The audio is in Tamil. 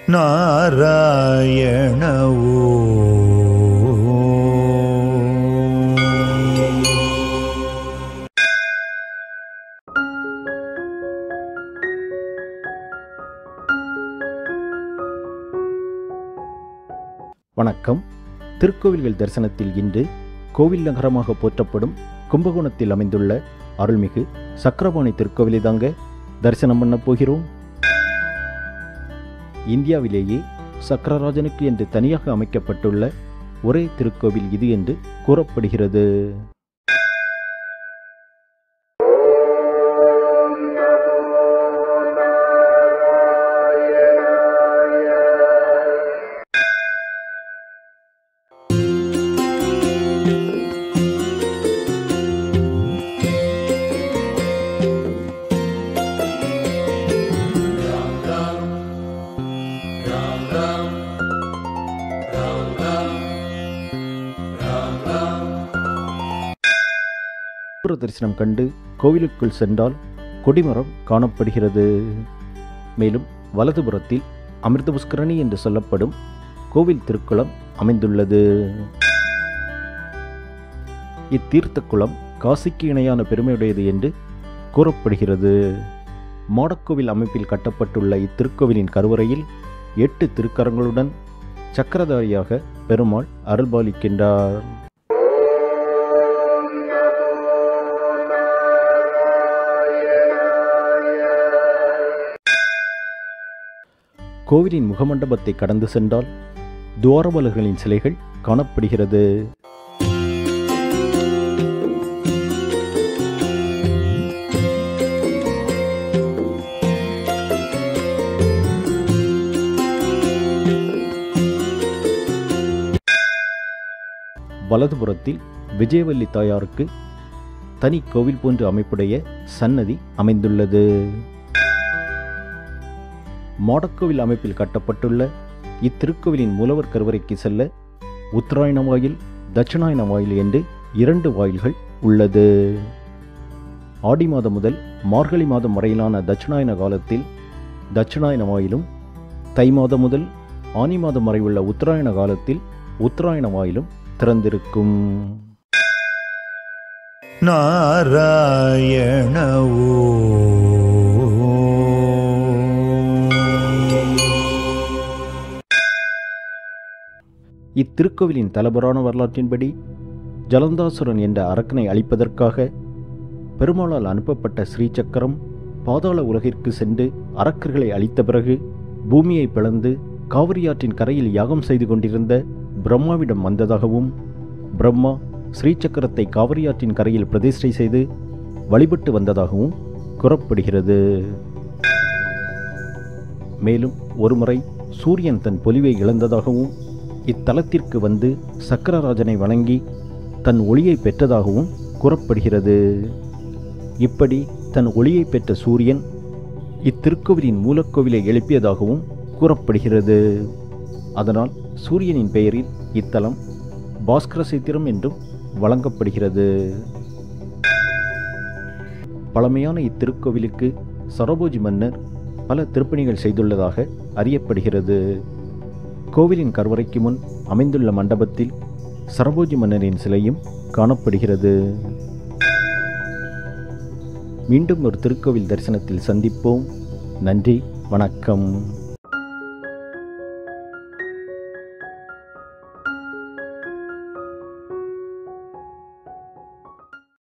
நாராயண வணக்கம். திருக்கோவில்கள் தரிசனத்தில் இன்று கோவில் நகரமாக போற்றப்படும் கும்பகோணத்தில் அமைந்துள்ள அருள்மிகு சக்கரபாணி திருக்கோவிலை தாங்க தரிசனம் பண்ண போகிறோம். இந்தியாவிலேயே சக்கரராஜனுக்கு என்று தனியாக அமைக்கப்பட்டுள்ள ஒரே திருக்கோவில் இது என்று கூறப்படுகிறது. தரிசனம் கண்டு கோவிலுக்குள் சென்றால் கொடிமரம் காணப்படுகிறது. மேலும் வலதுபுறத்தில் அமிர்த புஷ்கரணி என்று சொல்லப்படும் கோவில் திருக்குளம் அமைந்துள்ளது. இத்தீர்த்த குளம் காசிக்கு இணையான பெருமையுடையது என்று கூறப்படுகிறது. மாடக்கோவில் அமைப்பில் கட்டப்பட்டுள்ள இத்திருக்கோவிலின் கருவறையில் 8 திருக்கரங்களுடன் சக்கரதாரியாக பெருமாள் அருள்பாலிக்கின்றார். கோவிலின் முகமண்டபத்தை கடந்து சென்றால் துவாரபாலகர்களின் சிலைகள் காணப்படுகிறது. வலதுபுறத்தில் விஜயவல்லி தாயாருக்கு தனி கோவில் போன்ற அமைப்புடைய சன்னதி அமைந்துள்ளது. மாடக்கோவில் அமைப்பில் கட்டப்பட்டுள்ள இத்திருக்கோவிலின் மூலவர் கருவறைக்கு செல்ல உத்தராயண வாயில், தட்சிணாயன வாயில் என்று 2 வாயில்கள் உள்ளது. ஆடி மாதம் முதல் மார்கழி மாதம் வரையிலான தட்சிணாயன காலத்தில் தட்சிணாயன வாயிலும், தை மாதம் முதல் ஆனி மாதம் வரை உள்ள உத்தராயண காலத்தில் உத்தராயண வாயிலும் திறந்திருக்கும். நாராயண இத்திருக்கோவிலின் தலபுராண வரலாற்றின்படி ஜலந்தாசுரன் என்ற அரக்கனை அழிப்பதற்காக பெருமாளால் அனுப்பப்பட்ட ஸ்ரீசக்கரம் பாதாள உலகிற்கு சென்று அரக்கர்களை அழித்த பிறகு பூமியை பிளந்து காவிரியாற்றின் கரையில் யாகம் செய்து கொண்டிருந்த பிரம்மாவிடம் வந்ததாகவும், பிரம்மா ஸ்ரீசக்கரத்தை காவிரியாற்றின் கரையில் பிரதிஷ்டை செய்து வழிபட்டு வந்ததாகவும் கூறப்படுகிறது. மேலும் ஒருமுறை சூரியன் தன் பொலிவை இழந்ததாகவும் இத்தலத்திற்கு வந்து சக்கரராஜனை வணங்கி தன் ஒளியை பெற்றதாகவும் கூறப்படுகிறது. இப்படி தன் ஒளியை பெற்ற சூரியன் இத்திருக்கோவிலின் மூலக்கோவிலை எழுப்பியதாகவும் கூறப்படுகிறது. அதனால் சூரியனின் பெயரில் இத்தலம் பாஸ்கர சேத்திரம் என்றும் வழங்கப்படுகிறது. பழமையான இத்திருக்கோவிலுக்கு சரபோஜி மன்னர் பல திருப்பணிகள் செய்துள்ளதாக அறியப்படுகிறது. கோவிலின் கருவறைக்கு முன் அமைந்துள்ள மண்டபத்தில் சரபோஜி மன்னரின் சிலையும் காணப்படுகிறது. மீண்டும் ஒரு திருக்கோவில் தரிசனத்தில் சந்திப்போம். நன்றி, வணக்கம்.